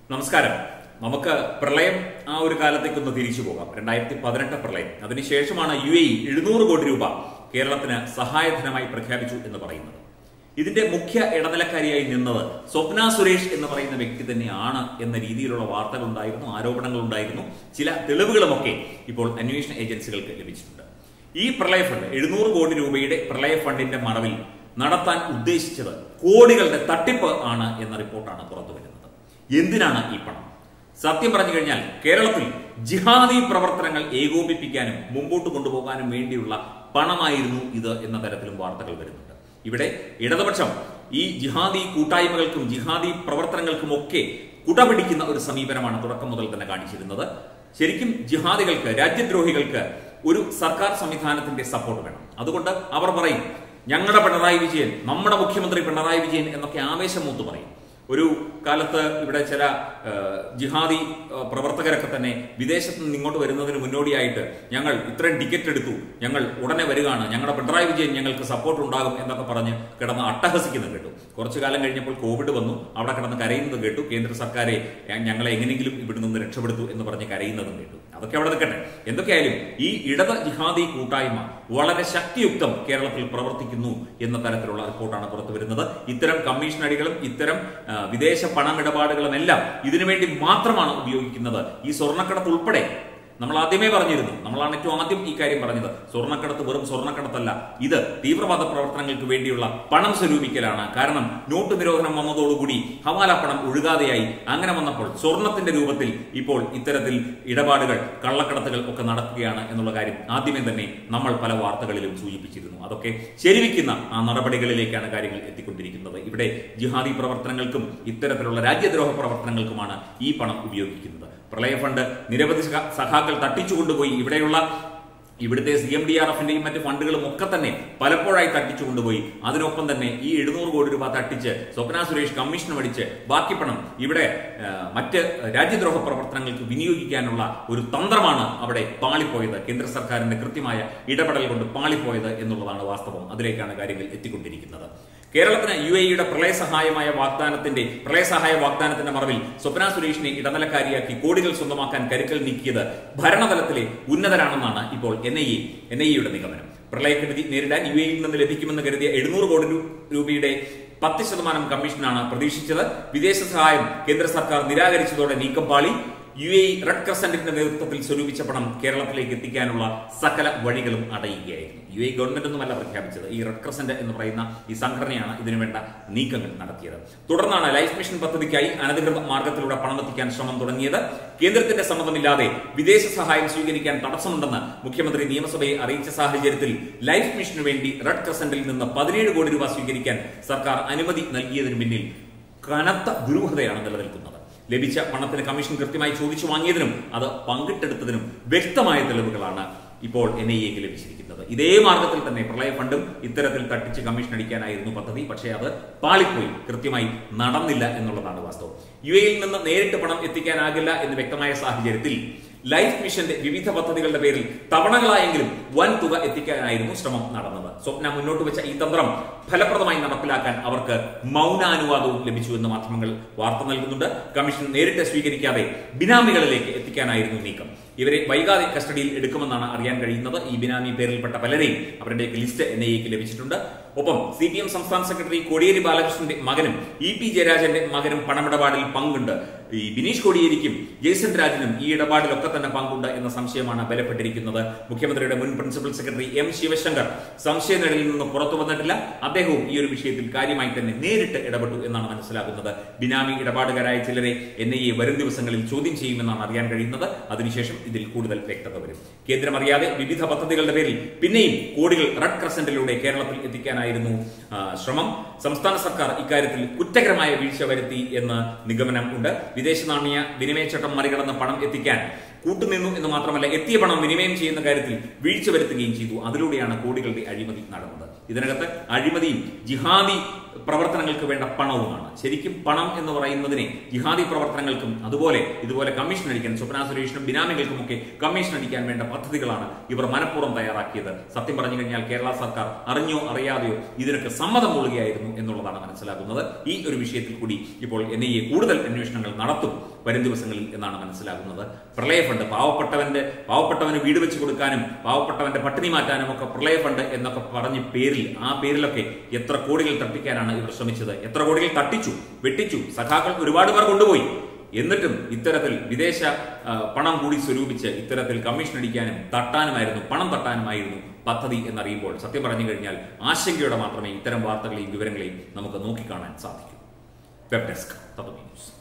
നമസ്കാരം. നമുക്ക് പ്രളയം ആ ഒരു കാലത്തേക്കൊന്ന് തിരിച്ചു പോകാം. 2018 പ്രളയം. അതിനുശേഷമാണ് UAE 700 കോടി രൂപ കേരളത്തിന് സഹായധനമായി പ്രഖ്യാപിച്ചു എന്ന് പറയുന്നത്. ഇതിന്റെ മുഖ്യ ഇടനിലക്കാരിയായി നിന്നത് സ്വപ്ന സുരേഷ് എന്ന് പറയുന്ന വ്യക്തി തന്നെയാണ് എന്ന രീതിയിലുള്ള വാർത്തകൾ ഉണ്ടായിരുന്നു, ആരോപണങ്ങൾ ഉണ്ടായിരുന്നു. ചില തെളിവുകളുമൊക്കെ ഇപ്പോൾ അന്വേഷണ ഏജൻസികൾക്ക് ലഭിച്ചിട്ടുണ്ട്. ഈ പ്രളയ ഫണ്ട് 700 കോടി രൂപയുടെ പ്രളയ ഫണ്ടിന്റെ മറവിൽ നടത്താൻ ഉദ്ദേശിച്ചത് കോടികളുടെ തട്ടിപ്പ് ആണ് എന്ന റിപ്പോർട്ടാണ് പുറത്തു വരുന്നത്. എന്തിനാണ് ഈ പണം? സത്യം പറഞ്ഞു കഴിഞ്ഞാൽ കേരളത്തിൽ ജിഹാദി പ്രവർത്തനങ്ങൾ ഏകോപിപ്പിക്കാനും മുമ്പോട്ട് കൊണ്ടുപോകാനും വേണ്ടിയുള്ള പണമായിരുന്നു ഇത് എന്ന തരത്തിലും വാർത്തകൾ വരുന്നുണ്ട്. ഇവിടെ ഇടതുപക്ഷം ഈ ജിഹാദി കൂട്ടായ്മകൾക്കും ജിഹാദി പ്രവർത്തനങ്ങൾക്കും ഒക്കെ കുടപിടിക്കുന്ന ഒരു സമീപനമാണ് തുടക്കം മുതൽ തന്നെ കാണിച്ചിരുന്നത്. ശരിക്കും ജിഹാദികൾക്ക്, രാജ്യദ്രോഹികൾക്ക് ഒരു സർക്കാർ സംവിധാനത്തിന്റെ സപ്പോർട്ട് വേണം. അതുകൊണ്ട് അവർ പറയും, ഞങ്ങളുടെ പിണറായി വിജയൻ, നമ്മുടെ മുഖ്യമന്ത്രി പിണറായി വിജയൻ എന്നൊക്കെ ആവേശം മൂത്ത് പറയും. ഒരു കാലത്ത് ഇവിടെ ചില ജിഹാദി പ്രവർത്തകരൊക്കെ തന്നെ വിദേശത്ത് നിന്ന് ഇങ്ങോട്ട് വരുന്നതിന് മുന്നോടിയായിട്ട് ഞങ്ങൾ ഇത്രയും ടിക്കറ്റ് എടുത്തു, ഞങ്ങൾ ഉടനെ വരികയാണ്, ഞങ്ങളുടെ പിണറായി വിജയൻ ഞങ്ങൾക്ക് സപ്പോർട്ട് ഉണ്ടാകും എന്നൊക്കെ പറഞ്ഞ് കിടന്ന് അട്ടഹസിക്കുന്നത് കേട്ടു. കുറച്ചു കാലം കഴിഞ്ഞപ്പോൾ കോവിഡ് വന്നു, അവിടെ കിടന്ന് കരയുന്നത് കേട്ടു. കേന്ദ്ര സർക്കാരെ ഞങ്ങളെ എങ്ങനെയെങ്കിലും ഇവിടെ നിന്ന് രക്ഷപ്പെടുത്തു എന്ന് പറഞ്ഞ് കരയുന്നതും കേട്ടു. അതൊക്കെ അവിടെ നിൽക്കട്ടെ. എന്തൊക്കെയായാലും ഈ ഇടത് ജിഹാദി കൂട്ടായ്മ വളരെ ശക്തിയുക്തം കേരളത്തിൽ പ്രവർത്തിക്കുന്നു എന്ന തരത്തിലുള്ള റിപ്പോർട്ടാണ് പുറത്തു വരുന്നത്. ഇത്തരം കമ്മീഷൻ അടികളും ഇത്തരം വിദേശ പണമിടപാടുകളും എല്ലാം ഇതിനുവേണ്ടി മാത്രമാണ് ഉപയോഗിക്കുന്നത്. ഈ സ്വർണ്ണക്കടത്ത് ഉൾപ്പെടെ നമ്മൾ ആദ്യമേ പറഞ്ഞിരുന്നു, നമ്മളാണ് ഏറ്റവും ആദ്യം ഈ കാര്യം പറഞ്ഞത്. സ്വർണ്ണക്കടത്ത് വെറും സ്വർണ്ണക്കടത്തല്ല, ഇത് തീവ്രവാദ പ്രവർത്തനങ്ങൾക്ക് വേണ്ടിയുള്ള പണം സ്വരൂപിക്കലാണ്. കാരണം നോട്ട് നിരോധനം വന്നതോടുകൂടി ഹവാല പണം ഒഴുകാതെയായി. അങ്ങനെ വന്നപ്പോൾ സ്വർണത്തിന്റെ രൂപത്തിൽ ഇപ്പോൾ ഇത്തരത്തിൽ ഇടപാടുകൾ, കള്ളക്കടത്തുകൾ ഒക്കെ നടക്കുകയാണ് എന്നുള്ള കാര്യം ആദ്യമേ തന്നെ നമ്മൾ പല വാർത്തകളിലും സൂചിപ്പിച്ചിരുന്നു. അതൊക്കെ ശരിവെക്കുന്ന ആ നടപടികളിലേക്കാണ് കാര്യങ്ങൾ എത്തിക്കൊണ്ടിരിക്കുന്നത്. ഇവിടെ ജിഹാദി പ്രവർത്തനങ്ങൾക്കും ഇത്തരത്തിലുള്ള രാജ്യദ്രോഹ പ്രവർത്തനങ്ങൾക്കുമാണ് ഈ പണം ഉപയോഗിക്കുന്നത്. പ്രളയ ഫണ്ട് നിരവധി സഖാക്കൾ തട്ടിച്ചുകൊണ്ടുപോയി. ഇവിടുത്തെ CMDRFന്റെയും മറ്റ് ഫണ്ടുകളും ഒക്കെ തന്നെ പലപ്പോഴായി തട്ടിച്ചുകൊണ്ടുപോയി. അതിനൊപ്പം തന്നെ ഈ 700 കോടി രൂപ തട്ടിച്ച് സ്വപ്ന സുരേഷ് കമ്മീഷൻ അടിച്ച് ബാക്കി പണം ഇവിടെ മറ്റ് രാജ്യദ്രോഹ പ്രവർത്തനങ്ങൾക്ക് വിനിയോഗിക്കാനുള്ള ഒരു തന്ത്രമാണ് അവിടെ പാളിപ്പോയത്. കേന്ദ്ര സർക്കാരിന്റെ കൃത്യമായ ഇടപെടൽ കൊണ്ട് പാളിപ്പോയത് എന്നുള്ളതാണ് വാസ്തവം. അതിലേക്കാണ് കാര്യങ്ങൾ എത്തിക്കൊണ്ടിരിക്കുന്നത്. കേരളത്തിന് UAEയുടെ പ്രളയസഹായ വാഗ്ദാനത്തിന്റെ മറവിൽ സ്വപ്ന സുരേഷിനെ ഇടനിലക്കാരിയാക്കി കോടികൾ സ്വന്തമാക്കാൻ കരുക്കൾ നീക്കിയത് ഭരണതലത്തിലെ ഉന്നതരാണെന്നാണ് ഇപ്പോൾ NIA-യുടെ നിഗമനം. പ്രളയക്കെടുതി നേരിടാൻ UAEയിൽ നിന്ന് ലഭിക്കുമെന്ന് കരുതിയ 700 കോടി രൂപയുടെ 10% കമ്മീഷനാണ് പ്രതീക്ഷിച്ചത്. വിദേശ സഹായം കേന്ദ്ര സർക്കാർ നിരാകരിച്ചതോടെ നീക്കം പാളി. UAE റെഡ് ക്രസന്റിന്റെ നേതൃത്വത്തിൽ സ്വരൂപിച്ച പണം കേരളത്തിലേക്ക് എത്തിക്കാനുള്ള സകല വഴികളും അടയുകയായിരുന്നു. UAE ഗവൺമെന്റ് ഒന്നുമല്ല പ്രഖ്യാപിച്ചത്. ഈ റെഡ് ക്രസന്റ് എന്ന് പറയുന്ന ഈ സംഘടനയാണ് ഇതിനുവേണ്ട നീക്കങ്ങൾ നടത്തിയത്. തുടർന്നാണ് ലൈഫ് മിഷൻ പദ്ധതിക്കായി അനധികൃത മാർഗത്തിലൂടെ പണമെത്തിക്കാൻ ശ്രമം തുടങ്ങിയത്. കേന്ദ്രത്തിന്റെ സമ്മതമില്ലാതെ വിദേശ സഹായം സ്വീകരിക്കാൻ തടസ്സമുണ്ടെന്ന് മുഖ്യമന്ത്രി നിയമസഭയെ അറിയിച്ച സാഹചര്യത്തിൽ ലൈഫ് മിഷനു വേണ്ടി റെഡ് ക്രസന്റിൽ നിന്ന് 17 കോടി രൂപ സ്വീകരിക്കാൻ സർക്കാർ അനുമതി നൽകിയതിനു പിന്നിൽ കനത്ത ദുരൂഹതയാണ് നിലനിൽക്കുന്നത്. ലഭിച്ച പണത്തിന് കമ്മീഷൻ കൃത്യമായി ചോദിച്ചു വാങ്ങിയതിനും അത് പങ്കിട്ടെടുത്തതിനും വ്യക്തമായ തെളിവുകളാണ് ഇപ്പോൾ NIA-ക്ക് ലഭിച്ചിരിക്കുന്നത്. ഇതേ മാർഗത്തിൽ തന്നെ പ്രളയ ഫണ്ടും ഇത്തരത്തിൽ തട്ടിച്ച് കമ്മീഷൻ അടിക്കാനായിരുന്നു പദ്ധതി. പക്ഷേ അത് പാളിപ്പോയി, കൃത്യമായി നടന്നില്ല എന്നുള്ളതാണ് വാസ്തവം. UAE-യിൽ നിന്ന് നേരിട്ട് പണം എത്തിക്കാനാകില്ല എന്ന് വ്യക്തമായ സാഹചര്യത്തിൽ ലൈഫ് മിഷന്റെ വിവിധ പദ്ധതികളുടെ പേരിൽ തവണകളായെങ്കിലും വൻ തുക എത്തിക്കാനായിരുന്നു ശ്രമം നടന്നത്. സ്വപ്ന മുന്നോട്ട് വെച്ച ഈ തന്ത്രം ഫലപ്രദമായി നടപ്പിലാക്കാൻ അവർക്ക് മൗനാനുവാദവും ലഭിച്ചു എന്ന് മാധ്യമങ്ങൾ വാർത്ത നൽകുന്നുണ്ട്. കമ്മീഷൻ നേരിട്ട് സ്വീകരിക്കാതെ ബിനാമികളിലേക്ക് എത്തിക്കാനായിരുന്നു നീക്കം. ഇവരെ വൈകാതെ കസ്റ്റഡിയിൽ എടുക്കുമെന്നാണ് അറിയാൻ കഴിയുന്നത്. ഈ ബിനാമി പേരിൽപ്പെട്ട പലരെയും അവരുടെ ലിസ്റ്റ് NIA-ക്ക് ലഭിച്ചിട്ടുണ്ട്. ഒപ്പം CPM സംസ്ഥാന സെക്രട്ടറി കോടിയേരി ബാലകൃഷ്ണന്റെ മകനും EP ജയരാജന്റെ മകനും പണമിടപാടിൽ പങ്കുണ്ട്. ഈ ബിനീഷ് കോടിയേരിക്കും ജയ്സൺ രാജിനും ഈ ഇടപാടിലൊക്കെ തന്നെ പങ്കുണ്ട് എന്ന സംശയമാണ് ബലപ്പെട്ടിരിക്കുന്നത്. മുഖ്യമന്ത്രിയുടെ മുൻ പ്രിൻസിപ്പൽ സെക്രട്ടറി M ശിവശങ്കർ സംശയനിഴലിൽ നിന്ന് പുറത്തു വന്നിട്ടില്ല. അദ്ദേഹവും ഈ ഒരു വിഷയത്തിൽ കാര്യമായി തന്നെ നേരിട്ട് ഇടപെട്ടു എന്നാണ് മനസ്സിലാക്കുന്നത്. ബിനാമി ഇടപാടുകാരായ ചിലരെ NIA വരും ദിവസങ്ങളിൽ ചോദ്യം ചെയ്യുമെന്നാണ് അറിയാൻ കഴിയുന്നത്. അതിനുശേഷം ഇതിൽ കൂടുതൽ വ്യക്തത വരും. കേന്ദ്രം അറിയാതെ വിവിധ പദ്ധതികളുടെ പേരിൽ പിന്നെയും കോടികൾ റെഡ് ക്രസന്റിലൂടെ കേരളത്തിൽ എത്തിക്കാനായിരുന്നു ശ്രമം. സംസ്ഥാന സർക്കാർ ഇക്കാര്യത്തിൽ കുറ്റകരമായ വീഴ്ച വരുത്തി എന്ന് നിഗമനം ഉണ്ട്. വിദേശ നാണ്യ വിനിമയ ചട്ടം മറികടന്ന് പണം എത്തിക്കാൻ കൂട്ടുനിന്നു എന്ന് മാത്രമല്ല, എത്തിയ പണം വിനിമയം ചെയ്യുന്ന കാര്യത്തിൽ വീഴ്ച വരുത്തുകയും ചെയ്തു. അതിലൂടെയാണ് കോടികളുടെ അഴിമതി നടന്നത്. ഇതിനകത്ത് അഴിമതിയും ജിഹാദി പ്രവർത്തനങ്ങൾക്ക് വേണ്ട പണവുമാണ്. ശരിക്കും പണം എന്ന് പറയുന്നതിനെ ജിഹാദി പ്രവർത്തനങ്ങൾക്കും ഇതുപോലെ കമ്മീഷൻ അടിക്കാൻ സ്വപ്ന സുരേഷിനും ബിനാമികൾക്കുമൊക്കെ കമ്മീഷൻ അടിക്കാൻ വേണ്ട പദ്ധതികളാണ് ഇവർ മനഃപൂർവ്വം തയ്യാറാക്കിയത്. സത്യം പറഞ്ഞു കഴിഞ്ഞാൽ കേരള സർക്കാർ അറിഞ്ഞോ അറിയാതെയോ ഇതിനൊക്കെ സമ്മതം മൂളുകയായിരുന്നു എന്നുള്ളതാണ് മനസ്സിലാകുന്നത്. ഈ ഒരു വിഷയത്തിൽ കൂടി ഇപ്പോൾ NIA കൂടുതൽ അന്വേഷണങ്ങൾ നടത്തും വരും ദിവസങ്ങളിൽ എന്നാണ് മനസ്സിലാകുന്നത്. പ്രളയ ഫണ്ട് പാവപ്പെട്ടവന് വീട് വെച്ച് കൊടുക്കാനും പാവപ്പെട്ടവന്റെ പട്ടിണി മാറ്റാനും ഒക്കെ പ്രളയ ഫണ്ട് എന്നൊക്കെ പറഞ്ഞ പേരിലൊക്കെ എത്ര കോടികൾ തട്ടിക്കാനാണ് ഇവർ ശ്രമിച്ചത്. എത്ര കോടികൾ തട്ടിച്ചു, വെട്ടിച്ചു, സഖാക്കൾ ഒരുപാട് പേർ കൊണ്ടുപോയി. എന്നിട്ടും ഇത്തരത്തിൽ വിദേശ പണം കൂടി സ്വരൂപിച്ച് ഇത്തരത്തിൽ കമ്മീഷൻ അടിക്കാനും പണം തട്ടാനുമായിരുന്നു പദ്ധതി എന്നറിയുമ്പോൾ സത്യം പറഞ്ഞു കഴിഞ്ഞാൽ ആശങ്കയോടെ മാത്രമേ ഇത്തരം വാർത്തകളെയും വിവരങ്ങളെയും നമുക്ക് നോക്കിക്കാണാൻ സാധിക്കൂ. Web desk Tattvamayi news.